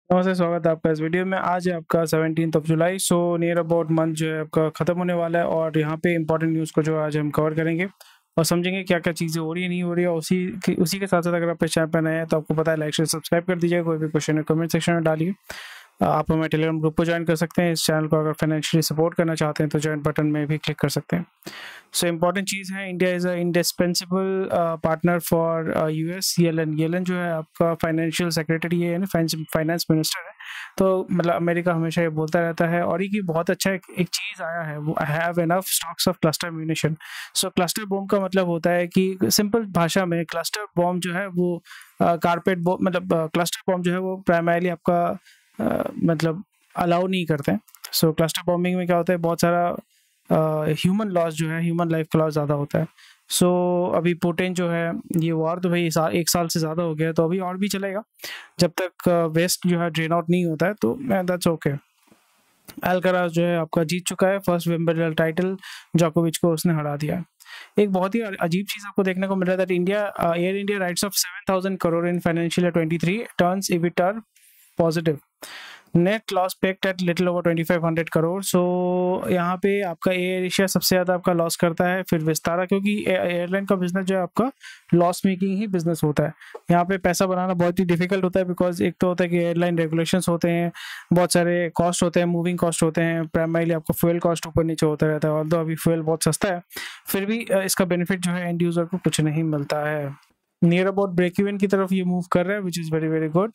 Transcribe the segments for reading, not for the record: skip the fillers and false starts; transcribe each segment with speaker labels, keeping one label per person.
Speaker 1: नमस्ते, स्वागत है आपका इस वीडियो में। आज है आपका 17 जुलाई। सो नियर अबाउट मंथ जो है आपका ख़त्म होने वाला है और यहाँ पे इंपॉर्टेंट न्यूज़ को जो आज हम कवर करेंगे और समझेंगे क्या क्या चीज़ें हो रही है नहीं हो रही है। उसी के साथ साथ अगर आप इस चैनल पर नए हैं तो आपको पता है लाइक शेयर सब्सक्राइब कर दीजिए। कोई भी क्वेश्चन है कमेंट सेक्शन में डालिए। आप हमारे टेलीग्राम ग्रुप को ज्वाइन कर सकते हैं। इस चैनल को अगर फाइनेंशियली सपोर्ट करना चाहते हैं तो ज्वाइन बटन में भी क्लिक कर सकते हैं। सो इम्पॉर्टेंट चीज़ है, India is a indispensable partner for US. Yellen जो है आपका फाइनेंशियल सेक्रेटरी है, फाइनेंस मिनिस्टर है। तो मतलब अमेरिका हमेशा ये बोलता रहता है और ये बहुत अच्छा एक चीज़ आया है, वो have enough stocks of cluster munition. So cluster bomb का मतलब होता है कि सिंपल भाषा में क्लस्टर बॉम्ब जो है वो कारपेट बॉम्ब, मतलब क्लस्टर बॉम्ब जो है वो प्राइमरीली आपका मतलब अलाउ नहीं करते हैं। सो क्लस्टर बॉम्बिंग में क्या होता है, बहुत सारा ह्यूमन लॉस जो है, ह्यूमन लाइफ का लॉस ज़्यादा होता है। सो अभी पुतिन जो है ये वॉर तो भाई एक साल से ज़्यादा हो गया, तो अभी और भी चलेगा जब तक वेस्ट जो है ड्रेन आउट नहीं होता है, तो दैट्स ओके। अल्कराज जो है आपका जीत चुका है फर्स्ट विंबलडन टाइटल, जोकोविच को उसने हरा दिया है। एक बहुत ही अजीब चीज़ आपको देखने को मिल रहा है that Air India writes off 7,000 crore in financial year 23 turns EBITDA positive. Net loss peaked at little over 2500 crore. So यहाँ पे आपका एयर एशिया सबसे ज़्यादा आपका लॉस करता है, फिर विस्तारा, क्योंकि एयरलाइन का बिजनेस जो है आपका लॉस मेकिंग ही बिजनेस होता है। यहाँ पे पैसा बनाना बहुत ही डिफिकल्ट होता है, बिकॉज एक तो होता है कि एयरलाइन रेगुलेशंस होते हैं, बहुत सारे कॉस्ट होते हैं, मूविंग कॉस्ट होते हैं, प्राइमरीली आपका फ्यूल कॉस्ट ऊपर नीचे होता रहता है। और अभी फ्यूल बहुत सस्ता है, फिर भी इसका बेनिफिट जो है एंड यूजर को कुछ नहीं मिलता है। नियर अबाउट ब्रेक इवन की तरफ ये मूव कर रहा है, which is very very good.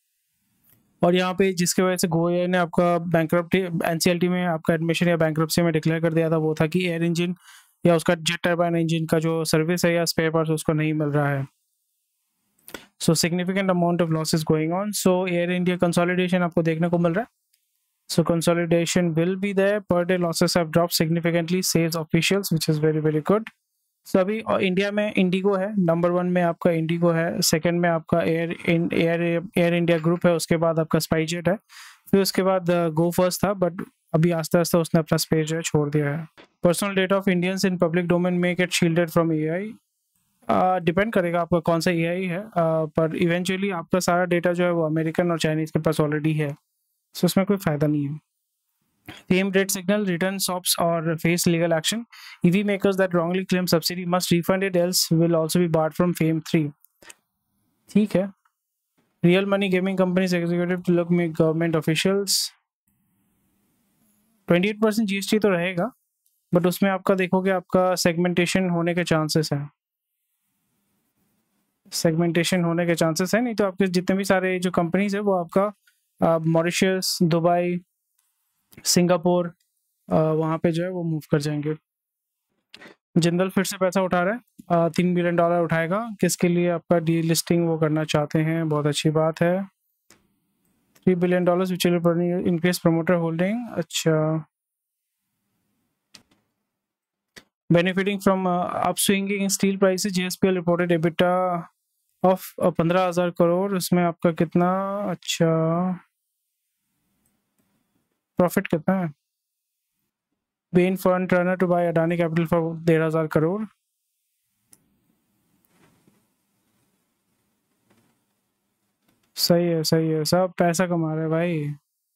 Speaker 1: और यहाँ पे जिसकी वजह से गोयल ने आपका बैंकरप्टी एनसीएलटी में आपका एडमिशन या बैंकरप्सी में डिक्लेयर कर दिया था, वो था कि एयर इंजन या उसका जेट टर्बाइन इंजन का जो सर्विस है या स्पेयर पार्ट्स उसको नहीं मिल रहा है। So significant amount of losses going on. So Air India consolidation आपको देखने को मिल रहा है। So consolidation will be there, per day losses have drop significantly sales officials, which is very very good. So अभी इंडिया में Indigo है, number 1 में आपका इंडिगो है, सेकंड में आपका एयर इंडिया ग्रुप है, उसके बाद आपका स्पाइसजेट है, फिर उसके बाद गो फर्स्ट था, बट अभी आस्ते आस्ते उसने अपना स्पेस जो है छोड़ दिया है। Personal data of Indians in public domain में get shielded from AI. Depend करेगा आपका कौन सा एआई है, पर इवेंचुअली आपका सारा डेटा जो है वो अमेरिकन और चाइनीज के पास ऑलरेडी है, सो उसमें कोई फायदा नहीं है। Fame Red Signal, return SOPs or face legal action. EV makers that wrongly claim subsidy must refund it, else will also be barred from Fame 3. ठीक है। Real Money Gaming Companies executive to look meet government officials. 28% GST तो रहेगा, but उसमें आपका देखोगे आपका segmentation होने के चांसेस हैं। सेगमेंटेशन होने के चांसेस है, नहीं तो आपके जितने भी सारे जो कंपनीज है वो आपका मॉरिशस, दुबई, सिंगापुर, वहाँ पे जो है वो मूव कर जाएंगे। जिंदल फिर से पैसा उठा रहा है, $3 बिलियन उठाएगा। किसके लिए? आपका डी लिस्टिंग वो करना चाहते हैं, बहुत अच्छी बात है। $3 billion which will increase promoter holding. अच्छा, benefiting from upswinging steel prices, JSPL reported EBITDA of 15,000 crore. उसमें आपका कितना, अच्छा प्रॉफिट कितना है? Bain fund runner to buy Adani capital for 13,000 crore. सही है, सही है, सब पैसा कमा रहे हैं भाई।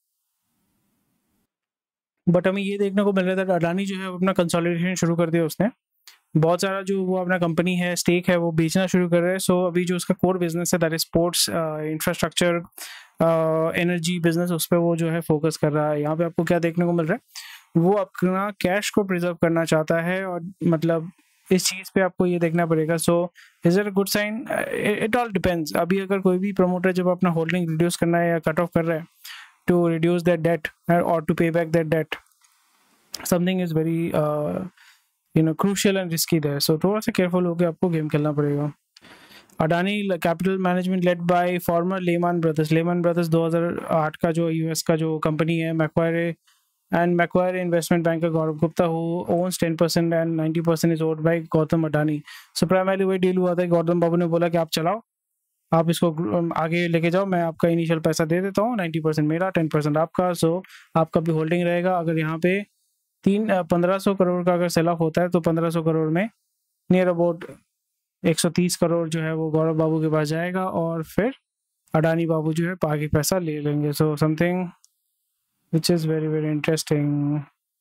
Speaker 1: बट हमें ये देखने को मिल रहा था अडानी जो है अपना कंसोलिडेशन शुरू कर दिया उसने, बहुत सारा जो वो अपना कंपनी है स्टेक है वो बेचना शुरू कर रहे हैं। सो अभी जो उसका कोर बिजनेस है that is sports, infrastructure, energy business, उस पर वो जो है फोकस कर रहा है। यहाँ पे आपको क्या देखने को मिल रहा है, वो अपना कैश को प्रिजर्व करना चाहता है, और मतलब इस चीज़ पे आपको ये देखना पड़ेगा। So is it a good sign? It all depends. अभी अगर कोई भी प्रमोटर जब अपना होल्डिंग रिड्यूस करना है या कट ऑफ कर रहा है टू रिड्यूस दैट डेट और to pay back that debt, something is very crucial and risky there. So थोड़ा सा केयरफुल होकर आपको गेम खेलना पड़ेगा। Adani capital management led by former Lehman Brothers. Lehman Brothers 2008 का जो यूएस का जो कंपनी है, Macquarie investment banker Gaurav Gupta who owns 10% and 90% is owned by Gautam Adani. So primarily वही डील हुआ था, गौतम बाबू ने बोला कि आप चलाओ, आप इसको आगे लेके जाओ, मैं आपका इनिशियल पैसा दे देता हूँ, 90% मेरा, 10% आपका। सो आपका भी होल्डिंग रहेगा। अगर यहाँ पे 1500 करोड़ का अगर सेल ऑफ होता है तो 1500 करोड़ में नियर अबाउट 130 करोड़ जो है वो गौरव बाबू के पास जाएगा, और फिर अडानी बाबू जो है बाकी पैसा ले लेंगे। So something which is very very interesting.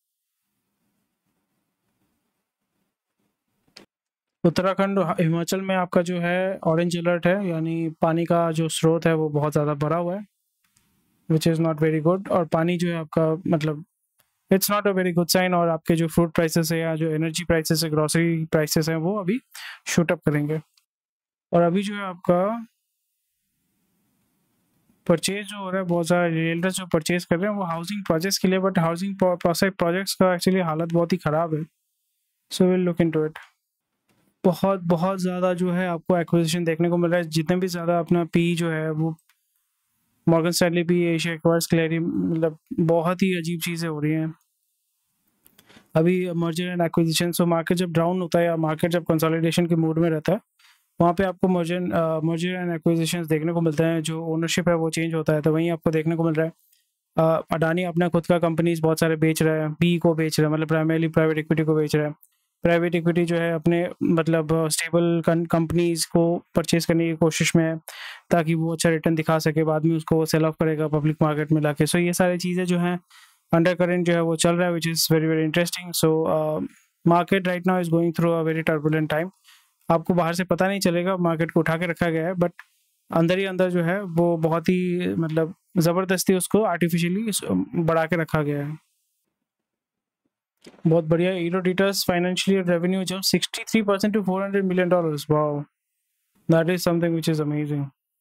Speaker 1: Uttarakhand Himachal में आपका जो है ऑरेंज अलर्ट है, यानी पानी का जो स्रोत है वो बहुत ज़्यादा भरा हुआ है, which is not very good. और पानी जो है आपका मतलब it's not a very good sign. और आपके जो फूड प्राइसेस है या जो एनर्जी प्राइसेस है, ग्रोसरी प्राइसेस हैं, वो अभी शूट अप करेंगे। और अभी जो है आपका परचेज जो हो रहा है, बहुत सारे रियल्टर्स जो परचेज कर रहे हैं वो हाउसिंग प्रोजेक्ट्स के लिए, बट हाउसिंग प्रोजेक्ट्स का एक्चुअली हालत बहुत ही ख़राब है। So will look into it. बहुत बहुत ज़्यादा जो है आपको एक्विजिशन देखने को मिल रहा है। जितने भी ज़्यादा अपना पी जो है वो Morgan Stanley P, Asia acquires, Clary, मतलब बहुत ही अजीब चीज़ें हो रही हैं अभी merger and acquisition. So market जब डाउन होता है या मार्केट जब कंसोलिडेशन के मूड में रहता है, वहाँ पे आपको मर्जर एंड एक्विजिशंस देखने को मिलते हैं। जो ओनरशिप है वो चेंज होता है, तो वहीं आपको देखने को मिल रहा है अडानी अपना खुद का कंपनीज बहुत सारे बेच रहा है, पी को बेच रहा है, मतलब प्राइमरली प्राइवेट इक्विटी को बेच रहा है। प्राइवेट इक्विटी जो है अपने मतलब स्टेबल कंपनीज को परचेज करने की कोशिश में है, ताकि वो अच्छा रिटर्न दिखा सके, बाद में उसको सेल ऑफ करेगा पब्लिक मार्केट में लाके। सो ये सारी चीज़ें जो हैं अंडर करेंट जो है वो चल रहा है, which is very very interesting. So market right now is going through a very turbulent time. आपको बाहर से पता नहीं चलेगा, मार्केट को उठा के रखा गया है, बट अंदर ही अंदर जो है वो बहुत ही मतलब ज़बरदस्ती उसको आर्टिफिशियली बढ़ा के रखा गया है। बहुत बढ़िया। इरोडिटस फाइनेंशियल रेवेन्यू जब 63% to $400 million। Wow, that is something which is amazing.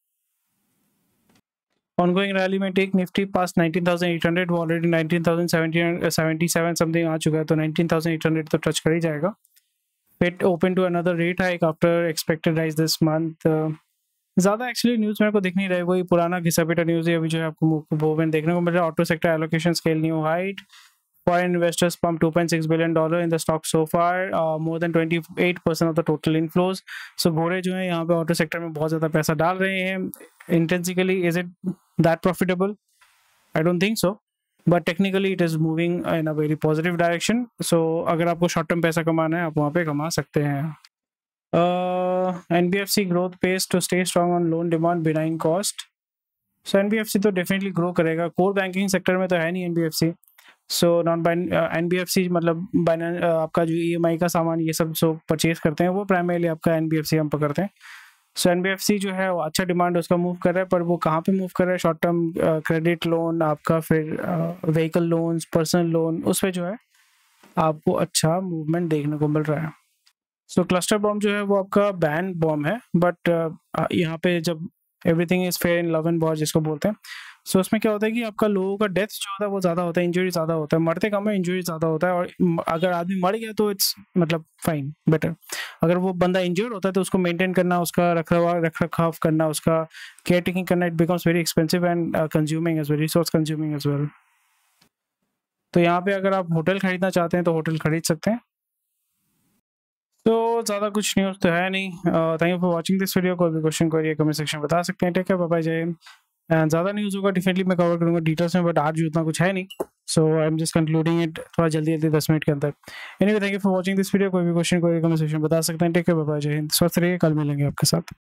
Speaker 1: Ongoing rally में टेक निफ्टी पास 19,800, वो ऑलरेडी 19,777 समथिंग आ चुका है, तो 19,800 तो टच कर ही जाएगा। Fed open to another rate hike after expected rise this month। ज़्यादा एक्चुअली न्यूज़ मेरे को दिख नहीं रहा है, वही पुराना घिसा पिटा न्यूज़ है अभी जो है आपको मूवमेंट देखने को मिल रहा है। Auto sector allocation scale new height, foreign investors pumped $2.6 billion in the stock so far, more than 28% of the total inflows। So घोड़े जो है यहाँ पे ऑटो सेक्टर में बहुत ज़्यादा पैसा डाल रहे हैं intensively. Is it that profitable? I don't think so, but technically it is moving in a very positive direction. So अगर आपको शॉर्ट टर्म पैसा कमाना है, आप वहाँ पे कमा सकते हैं। NBFC growth pace to stay strong on loan demand benign cost। So NBFC तो डेफिनेटली ग्रो करेगा। कोर बैंकिंग सेक्टर में तो है नहीं NBFC। सो नॉन NBFC मतलब आपका जो EMI का सामान ये सब जो परचेज करते हैं, वो प्राइमरली आपका NBFC हम पकड़ते हैं। सो NBFC जो है वो अच्छा डिमांड उसका मूव कर रहा है, पर वो कहाँ पे मूव कर रहा है? शॉर्ट टर्म क्रेडिट लोन आपका, फिर व्हीकल लोन्स, पर्सनल लोन, उस पर जो है आपको अच्छा मूवमेंट देखने को मिल रहा है। सो क्लस्टर बॉम्ब जो है वो आपका बैन बॉम्ब है, बट यहाँ पे जब everything is fair in love and war जिसको बोलते हैं, सो उसमें क्या होता है कि आपका लोगों का डेथ जो होता है वो ज़्यादा होता है, इंजरी ज़्यादा होता है, मरते कम है, इंजरी ज़्यादा होता है। और अगर आदमी मर गया तो इट्स मतलब फाइन, बेटर। अगर वो बंदा इंजर्ड होता है तो उसको मेंटेन करना, उसका रख रखाव करना, उसका केयर टेकिंग करना, it becomes very expensive and consuming as well, resource consuming as well. तो यहाँ पे अगर आप होटल खरीदना चाहते हैं तो होटल खरीद सकते हैं। तो ज़्यादा कुछ न्यूज़ तो है नहीं। Thank you for watching this video. कोई भी क्वेश्चन कोई कमेंट सेक्शन में बता सकते हैं। टेक केयर, बाय बाय, जय हिंद। एंड ज़्यादा न्यूज़ होगा डेफिनेटली मैं कवर करूँगा डिटेल्स में, बट आज उतना कुछ है नहीं। So I am just concluding it थोड़ा जल्दी 10 मिनट के अंदर। Anyway, thank you for watching this video. कोई भी क्वेश्चन कोई कमेंट सेक्शन बता सकते हैं। टेक केयर, बाय बाय, जय हिंद। स्वस्थ रहिए, कल मिलेंगे आपके साथ।